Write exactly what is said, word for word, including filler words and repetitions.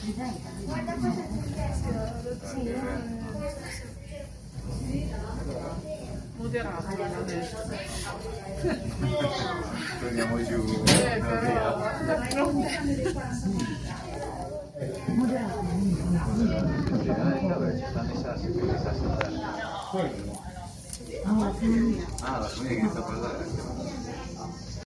Moderato, l'ho detto. Torniamo giù. Eh, però... Moderato. Ci stanno i sassi, quindi i sassi. Ah, la famiglia che sta a parlare.